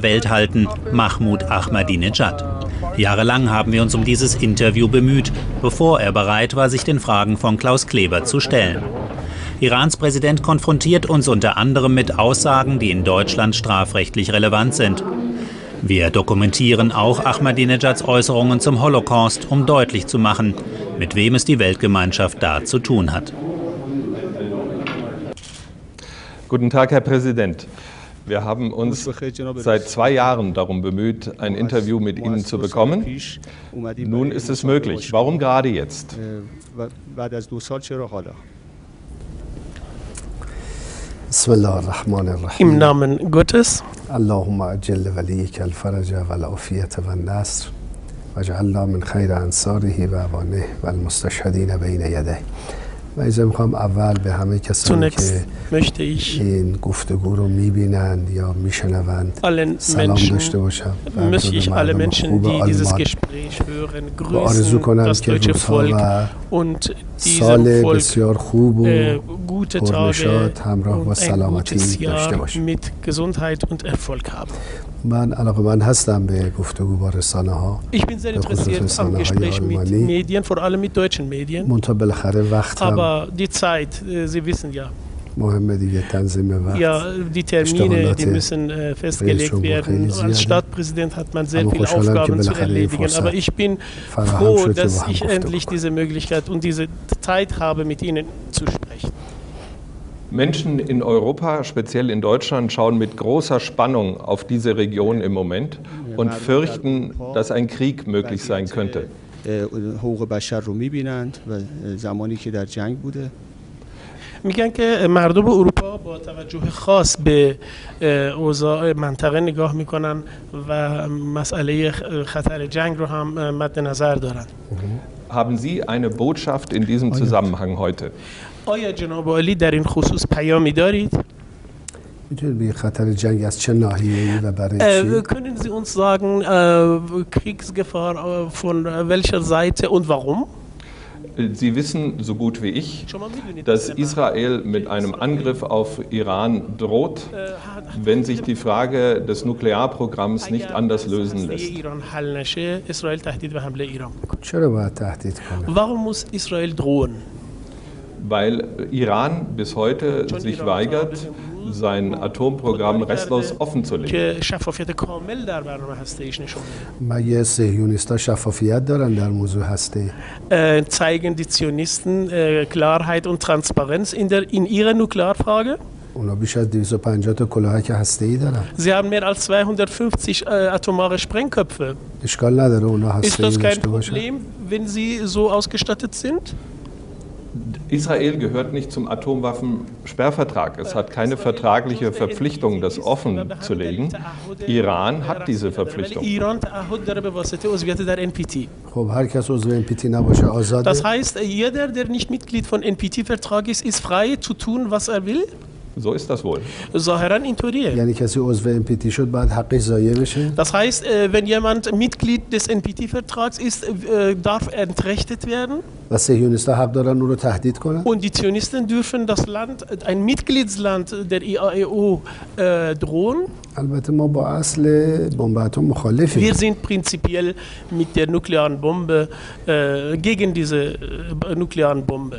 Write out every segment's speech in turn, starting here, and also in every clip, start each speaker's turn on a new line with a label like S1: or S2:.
S1: Welt halten, Mahmoud Ahmadinejad. Jahrelang haben wir uns um dieses Interview bemüht, bevor er bereit war, sich den Fragen von Klaus Kleber zu stellen. Irans Präsident konfrontiert uns unter anderem mit Aussagen, die in Deutschland strafrechtlich relevant sind. Wir dokumentieren auch Ahmadinejads Äußerungen zum Holocaust, um deutlich zu machen, mit wem es die Weltgemeinschaft da zu tun hat.
S2: Guten Tag, Herr Präsident. Wir haben uns seit 2 Jahren darum bemüht, ein Interview mit Ihnen zu bekommen. Nun ist es möglich. Warum gerade jetzt?
S3: Im Namen Gottes.
S4: Allahumma ajil waliyika al-faraja wal-afiyata wan-nasr waj'alna min khayri ansarihi wa awanihi wal-mustashhadina bayna yadayhi.
S3: Zunächst möchte ich alle Menschen, die dieses Gespräch hören, grüßen, das deutsche Volk und diesem Volk gute Tage und ein gutes Jahr mit Gesundheit und Erfolg haben. Ich bin sehr interessiert am Gespräch mit Medien, vor allem mit deutschen Medien. Aber die Zeit, Sie wissen ja. Ja, die Termine, die müssen festgelegt werden. Als Stadtpräsident hat man sehr viele Aufgaben zu erledigen. Aber ich bin froh, dass ich endlich diese Möglichkeit und diese Zeit habe, mit Ihnen zu sprechen.
S2: Menschen in Europa, speziell in Deutschland, schauen mit großer Spannung auf diese Region im Moment und fürchten, dass ein Krieg möglich sein könnte.
S3: میگن که مردم اروپا با توجه خاص به اوضاع منطقه نگاه میکنن و مسئله خطر جنگ رو هم مد نظر دارن.
S2: Haben Sie eine Botschaft in diesem Zusammenhang heute?
S3: آیا جناب عالی در این خصوص پیامی دارید؟ Können Sie uns sagen, Kriegsgefahr von welcher Seite und warum?
S2: Sie wissen so gut wie ich, dass Israel mit einem Angriff auf Iran droht, wenn sich die Frage des Nuklearprogramms nicht anders lösen lässt.
S3: Warum muss Israel drohen?
S2: Weil Iran bis heute sich weigert, sein Atomprogramm restlos offenzulegen.
S3: Zeigen die Zionisten Klarheit und Transparenz in ihrer Nuklearfrage? Sie haben mehr als 250 atomare Sprengköpfe. Ist das kein Problem, wenn sie so ausgestattet sind?
S2: Israel gehört nicht zum Atomwaffensperrvertrag. Es hat keine vertragliche Verpflichtung, das offen zu legen. Iran hat diese Verpflichtung.
S3: Das heißt, jeder, der nicht Mitglied von NPT-Vertrag ist, ist frei zu tun, was er will?
S2: So ist das wohl.
S3: Das heißt, wenn jemand Mitglied des NPT-Vertrags ist, darf er entrechtet werden? Und die Zionisten dürfen das Land, ein Mitgliedsland der IAEO, drohen? Wir sind prinzipiell mit der nuklearen Bombe gegen diese nuklearen Bombe.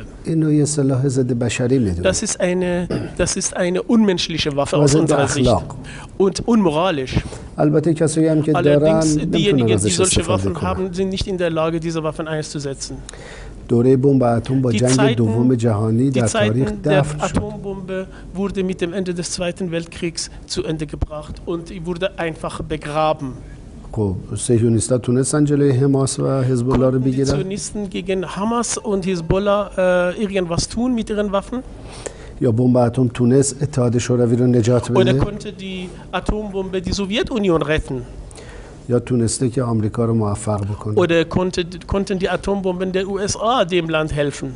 S3: Das ist eine unmenschliche Waffe aus unserer Sicht und unmoralisch. Allerdings, diejenigen, die solche Waffen haben, sind nicht in der Lage, diese Waffen einzusetzen. Die Zeiten der Atombombe wurde mit dem Ende des Zweiten Weltkriegs zu Ende gebracht und wurde einfach begraben. Die Zionisten gegen Hamas und Hisbollah irgendwas tun mit ihren Waffen? Oder konnte die Atombombe die Sowjetunion retten? Oder konnten die Atombomben der USA dem Land helfen?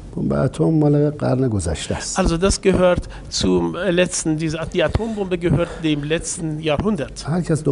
S3: Also das gehört zum letzten, die Atombombe gehört dem letzten Jahrhundert.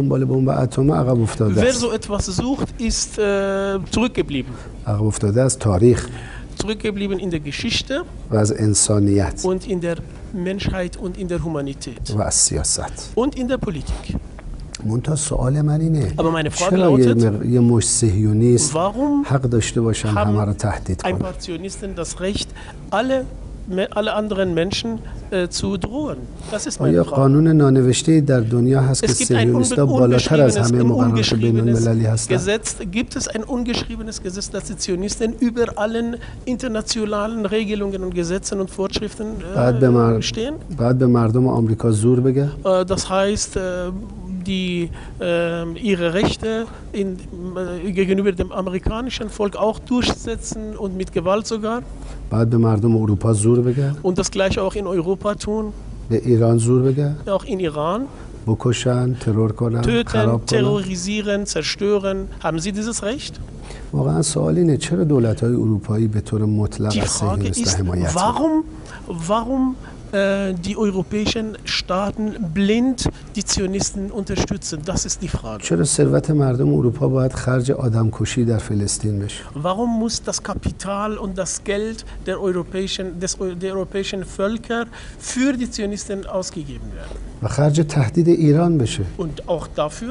S3: Wer so etwas sucht, ist zurückgeblieben. Zurückgeblieben in der Geschichte und in der Menschheit und in der Humanität und in der Politik.
S4: منتها سوال من اینه
S3: Aber meine Frage
S4: چرا
S3: lautet,
S4: یه مش صهیونیست
S3: warum
S4: حق داشته باشن همه رو تهدید
S3: ein
S4: کنن؟
S3: paar Zionisten das Recht, alle anderen Menschen zu drohen? Das ist meine
S4: آیا
S3: Frage.
S4: قانون نانوشته در دنیا هست که
S3: Es gibt ein
S4: صهیونیست‌ها بالاتر از همه مقررات بین‌المللی هستن؟
S3: Gibt es ein ungeschriebenes Gesetz, dass die Zionisten über allen internationalen Regelungen und Gesetzen und Vorschriften stehen?
S4: بعد به مردم آمریکا زور بگه؟
S3: Das heißt, ihre Rechte gegenüber dem amerikanischen Volk auch durchsetzen und mit Gewalt sogar.
S4: بعد به مردم اروپا زور بگه؟
S3: Und das gleiche auch in Europa tun.
S4: به ایران زور بگه؟
S3: Auch in Iran.
S4: بکشن، ترور کنن،
S3: Töten, terrorisieren, zerstören. Haben Sie dieses Recht?
S4: واقعا سوال اینه چرا دولت‌های اروپایی به طور مطلق از صهیونیست‌ها حمایت می‌کنن؟
S3: Warum die europäischen Staaten blind die Zionisten unterstützen? Das ist die Frage.
S4: چرا ثروت مردم اروپا باید خرج آدمکشی در فلسطین بشه؟
S3: Warum muss das Kapital und das Geld der europäischen Völker für die Zionisten ausgegeben werden?
S4: و خرج تهدید ایران بشه؟
S3: Und auch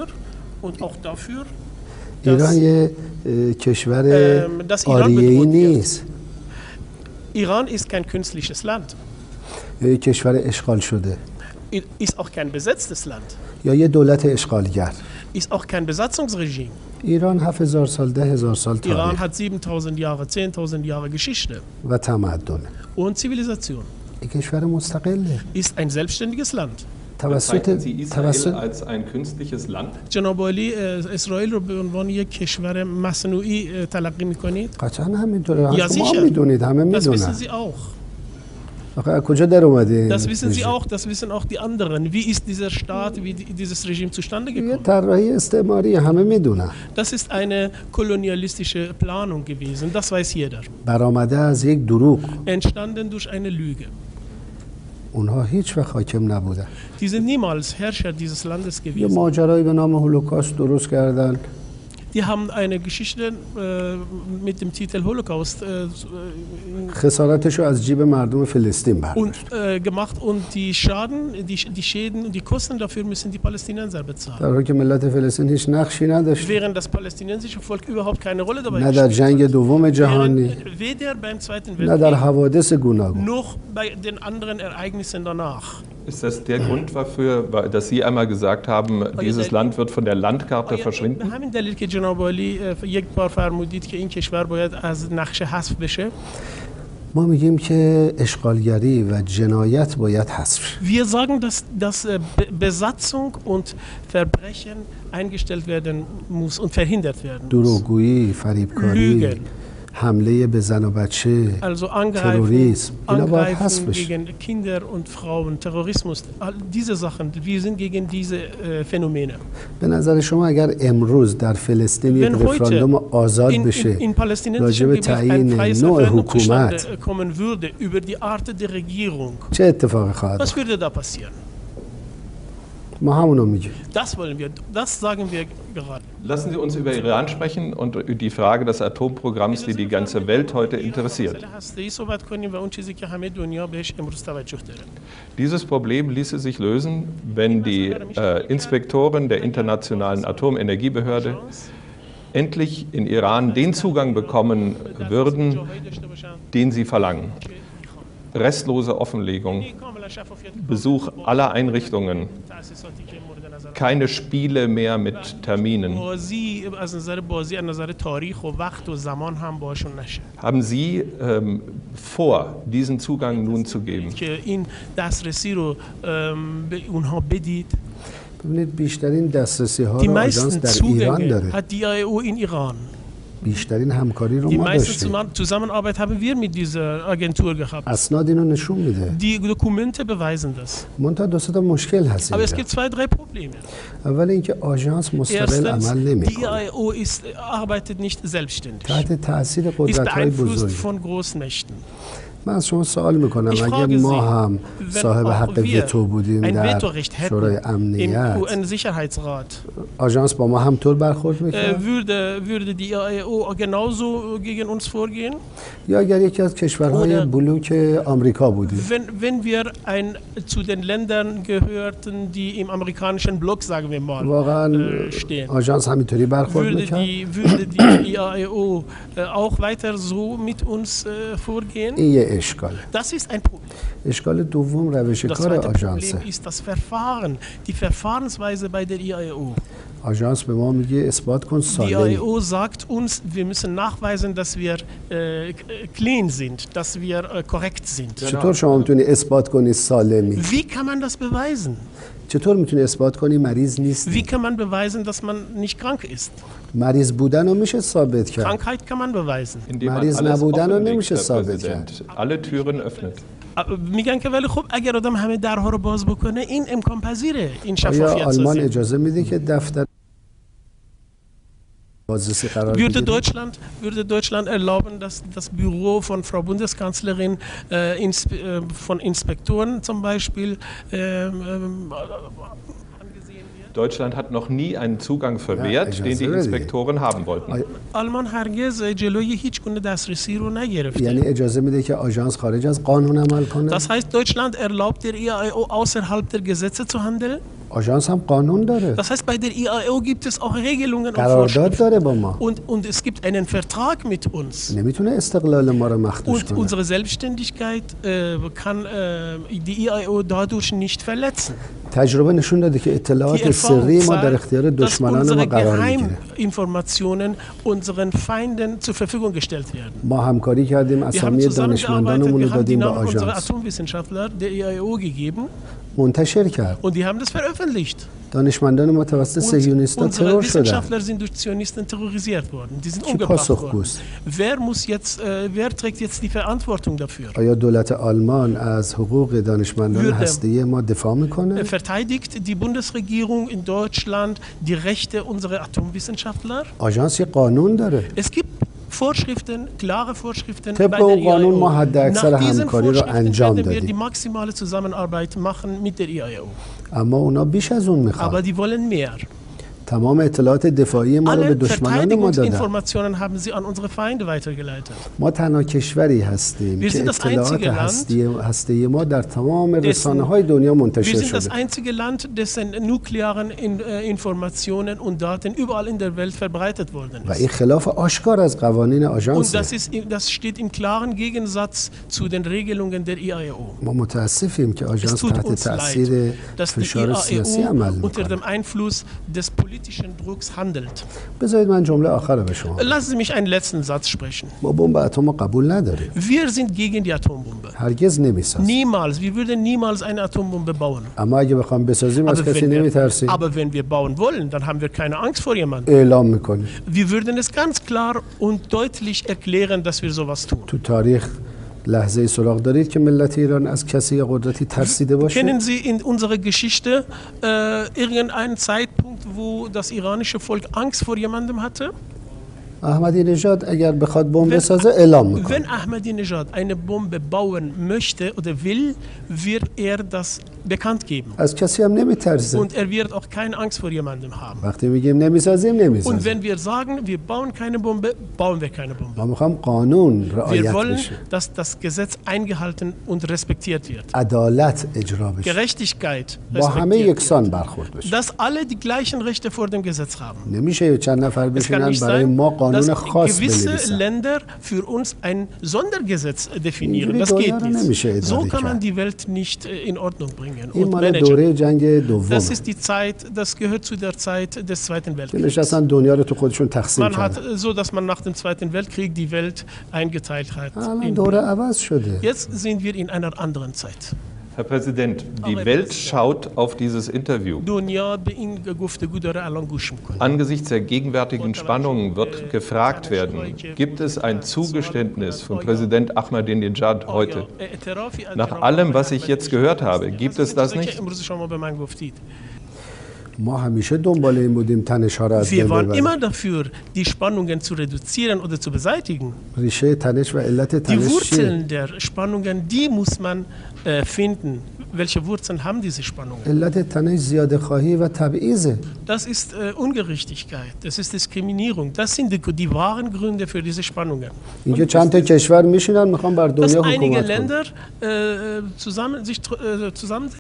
S3: dafür
S4: ایران یه کشور آریه‌ای نیست.
S3: Iran ist kein künstliches Land.
S4: یا یه کشور اشغال شده.
S3: Ist auch kein besetztes Land.
S4: یا یه دولت اشغالگر.
S3: Ist auch kein Besatzungsregime.
S4: ایران 7000 سال 10000 سال
S3: Iran
S4: تاریخ
S3: hat 7000 Jahre, 10.000 Jahre Geschichte
S4: و تمدن.
S3: und Zivilisation.
S4: این کشور مستقله.
S3: Ist ein selbstständiges Land.
S2: Bezeichnen Sie Israel als ein künstliches Land?
S3: جناب عالی اسرائیل رو به عنوان یک کشور مصنوعی تلقی می‌کنید؟
S4: قطعا همینطوره.
S3: Ja,
S4: شما
S3: sicher.
S4: میدونید، همه
S3: Das wissen
S4: میدونن.
S3: Sie auch.
S4: آخه از کجا در اومده؟
S3: Das wissen Sie auch, das wissen auch die anderen. Wie ist dieser Staat, wie dieses Regime zustande
S4: یه
S3: gekommen?
S4: طراحی استعماری همه میدونن.
S3: Das ist eine kolonialistische Planung gewesen, das weiß jeder.
S4: برآمده از یک دروغ.
S3: Entstanden durch eine Lüge.
S4: اونها هیچ وقت حاکم نبودن.
S3: Die sind niemals Herrscher dieses Landes
S4: یه
S3: gewesen.
S4: ماجرایی به نام هولوکاست درست کردن.
S3: Die haben eine Geschichte mit dem Titel Holocaust
S4: خسارتش رو از جیب مردم فلسطین برداشت.
S3: gemacht und die Schäden und die Kosten dafür müssen die Palästinenser bezahlen.
S4: در حالی که ملت فلسطین هیچ نقشی نداشت.
S3: Während das palästinensische Volk überhaupt keine Rolle dabei
S4: نه در جنگ دوم جهانی،
S3: weder beim Zweiten
S4: نه در
S3: Weltkrieg
S4: حوادث گوناگون.
S3: noch bei den anderen Ereignissen danach.
S2: Ist das der Grund dafür, dass Sie einmal gesagt haben, dieses Land wird von der Landkarte verschwinden?
S3: همین دلیل که جناب عالی یک بار فرمودید که این کشور باید از نقشه حذف بشه.
S4: ما میگیم که اشغالگری و جنایت باید حذف شه.
S3: Wir sagen, dass Besatzung und Verbrechen eingestellt werden muss und verhindert werden muss.
S4: دروغگویی، فریبکاری، حمله به زن و بچه،
S3: Also
S4: تروریسم، اینا باید حذف
S3: Angreifen
S4: بشه.
S3: gegen Kinder und Frauen, Terrorismus, all diese Sachen, wir sind gegen diese Phänomene.
S4: به نظر شما اگر امروز در فلسطین یک
S3: Wenn heute
S4: رفراندوم آزاد بشه
S3: in
S4: راجع به
S3: palästinensischen Gebiet ein
S4: تعیین
S3: freies
S4: نوع
S3: Referendum
S4: حکومت
S3: zustande kommen würde über die Art der Regierung,
S4: چه اتفاقی خواهد
S3: was
S4: افتاد؟
S3: würde da passieren?
S4: ما همونو میگیم.
S3: Das wollen wir, das sagen wir gerade.
S2: Lassen Sie uns über Iran sprechen und über die Frage des Atomprogramms, die die ganze Welt heute interessiert. Dieses Problem ließe sich lösen, wenn die Inspektoren der Internationalen Atomenergiebehörde endlich in Iran den Zugang bekommen würden, den sie verlangen. Restlose Offenlegung, Besuch aller Einrichtungen, keine Spiele mehr mit Terminen. Haben Sie vor, diesen Zugang nun zu geben?
S4: ببینید بیشترین دسترسی ها
S3: Die
S4: رو آژانس
S3: meisten
S4: در ایران
S3: Zugänge
S4: داره.
S3: hat die IAO in Iran.
S4: بیشترین همکاری رو
S3: Die
S4: ما
S3: meiste
S4: داشتیم.
S3: Zusammenarbeit haben wir mit dieser Agentur gehabt.
S4: اسناد اینو نشون میده.
S3: Die Dokumente beweisen das.
S4: منتها دو سه تا مشکل هست
S3: Aber es
S4: اینجا.
S3: gibt 2-3 Probleme.
S4: اول اینکه آژانس مستقل
S3: Erstens,
S4: عمل
S3: die
S4: نمیکنه.
S3: IAO arbeitet nicht selbstständig.
S4: تحت تاثیر
S3: Ist
S4: قدرت‌های
S3: beeinflusst
S4: بزرگ.
S3: von Großmächten.
S4: من از شما سوال میکنم اگه ما هم صاحب حق وتو بودیم در شورای امنیت آژانس با ما همطور برخورد میکرد؟
S3: würde die IAO genauso gegen uns vorgehen?
S4: یا اگر یکی از کشورهای بلوک آمریکا بودیم؟
S3: Wenn wir zu den Ländern gehörten, die im amerikanischen Block, sagen wir mal, stehen.
S4: آژانس همینطوری برخورد میکرد؟
S3: Würde die IAO auch weiter so mit uns vorgehen?
S4: این یه اشکاله.
S3: Das ist ein Problem.
S4: اشکال دوم روش کار آژانسه.
S3: Das Problem ist das Verfahren, die Verfahrensweise bei der IAO.
S4: آژانس به ما میگه اثبات کن سالمی.
S3: Die IAO sagt uns, wir müssen nachweisen, dass wir clean sind, dass wir korrekt sind.
S4: چطور شما میتونی اثبات کنی سالمی؟
S3: Wie kann man das beweisen?
S4: چطور میتونی اثبات کنی مریض نیستی؟
S3: Wie kann man beweisen, dass man nicht krank ist?
S4: مریض بودن رو میشه ثابت کرد.
S3: Krankheit kann man beweisen.
S4: مریض نبودن رو نمیشه ثابت کرد.
S2: Alle Türen öffnet.
S3: میگن که ولی خب اگر آدم همه درها رو باز بکنه این امکان پذیره، این شفافیت سازی.
S4: آلمان اجازه میده که دفتر
S3: Würde Deutschland erlauben, dass das Büro von Frau Bundeskanzlerin von Inspektoren zum Beispiel
S2: Deutschland hat noch nie einen Zugang verwehrt, den die Inspektoren haben wollten.
S3: آلمان هرگز جلوی هیچ گونه دسترسی رو نگرفته.
S4: یعنی اجازه میده که آژانس خارج از قانون عمل کنه؟
S3: Das heißt, Deutschland erlaubt der IAO außerhalb der Gesetze zu handeln?
S4: آژانس هم قانون داره.
S3: Das heißt, bei der IAO gibt es auch Regelungen und
S4: قرارداد داره با ما.
S3: Und es gibt einen Vertrag mit uns.
S4: نمیتونه استقلال ما رو مخدوش کنه.
S3: Und unsere Selbstständigkeit kann die IAO dadurch nicht verletzen.
S4: تجربه نشون داده که اطلاعات سری ما در اختیار دشمنان ما قرار میگیره.
S3: Informationen unseren Feinden zur Verfügung gestellt werden.
S4: ما همکاری کردیم، اسامی دانشمندانمون رو دادیم به آژانس.
S3: Atomwissenschaftler der IAO gegeben.
S4: منتشر کرد.
S3: Und die haben das veröffentlicht.
S4: دانشمندان ما توسط صهیونیست‌ها ترور شدن.
S3: Wissenschaftler sind durch Zionisten terrorisiert worden. Die sind umgebracht worden. Wer trägt jetzt die Verantwortung dafür?
S4: آیا دولت آلمان از حقوق دانشمندان هسته‌ای ما دفاع میکنه؟
S3: Verteidigt die Bundesregierung in Deutschland die Rechte unserer Atomwissenschaftler?
S4: آژانس یه قانون داره.
S3: Es gibt Vorschriften, klare Vorschriften
S4: bei der IAO. Nach diesen Vorschriften
S3: werden wir die maximale Zusammenarbeit machen mit der IAO. Aber die wollen mehr.
S4: تمام اطلاعات دفاعی ما رو به دشمنان ما دادن.
S3: Informationen haben sie an unsere Feinde weitergeleitet.
S4: ما تنها کشوری هستیم که اطلاعات هسته‌ای ما در تمام رسانه‌های دنیا منتشر شده.
S3: Wir sind das einzige Land, dessen nuklearen Informationen und Daten überall in der Welt verbreitet worden ist.
S4: و این خلاف آشکار از قوانین آژانس.
S3: Und das steht im klaren Gegensatz zu den Regelungen der IAO.
S4: ما متاسفیم که آژانس تحت تاثیر فشار سیاسی عمل می‌کنه.
S3: Unter dem Einfluss des politischen Drucks handelt.
S4: بذارید من جمله آخر رو به شما.
S3: Lassen Sie mich einen letzten Satz sprechen.
S4: ما بمب اتم قبول نداریم.
S3: Wir sind gegen die Atombombe.
S4: هرگز نمی‌سازیم.
S3: Niemals. Wir würden niemals eine Atombombe bauen.
S4: اما اگه بخوام بسازیم از کسی نمی‌ترسیم.
S3: Aber wenn wir bauen wollen, dann haben wir keine Angst vor jemandem.
S4: اعلام می‌کنیم.
S3: Wir würden es ganz klar und deutlich erklären, dass wir sowas tun.
S4: تو تاریخ لحظه سراغ دارید که ملت ایران از کسی یا قدرتی ترسیده باشه؟
S3: Kennen Sie in unserer Geschichte irgendeinen Zeitpunkt, wo das iranische Volk Angst vor jemandem hatte?
S4: احمدی نژاد اگر بخواد بمب بسازه اعلام میکنه.
S3: Wenn Ahmadinejad eine Bombe bauen möchte oder will, wird er das bekannt geben.
S4: از کسی هم نمیترسه.
S3: Und er wird auch keine Angst vor jemandem haben.
S4: وقتی میگیم نمیسازیم
S3: Und wenn wir sagen, wir bauen keine Bombe, bauen wir keine Bombe.
S4: ما میخوام قانون رعایت
S3: Wir wollen,
S4: بشه.
S3: dass das Gesetz eingehalten und respektiert wird.
S4: عدالت اجرا بشه.
S3: Gerechtigkeit
S4: با همه یکسان برخورد بشه.
S3: Dass alle die gleichen Rechte vor dem Gesetz haben.
S4: نمیشه چند نفر بشینن برای ما قانون خاص
S3: gewisse
S4: بنویسن.
S3: Länder für uns ein Sondergesetz definieren. Das geht nicht. So kann man die Welt nicht in Ordnung bringen und managen. Das ist die Zeit, das gehört zu der Zeit des Zweiten Weltkriegs. Man hat so, dass man nach dem Zweiten Weltkrieg die Welt eingeteilt hat. Jetzt sind wir in einer anderen Zeit.
S2: Herr Präsident, die Welt schaut auf dieses Interview. Angesichts der gegenwärtigen Spannungen wird gefragt werden, gibt es ein Zugeständnis von Präsident Ahmadinejad heute? Nach allem, was ich jetzt gehört habe, gibt es das nicht?
S3: Wir waren immer dafür, die Spannungen zu reduzieren oder zu beseitigen. Die Wurzeln der Spannungen, die muss man finden. Welche Wurzeln haben diese Spannungen? Das ist Ungerechtigkeit, das ist Diskriminierung. Das sind die wahren Gründe für diese Spannungen. Dass einige Länder sich zusammen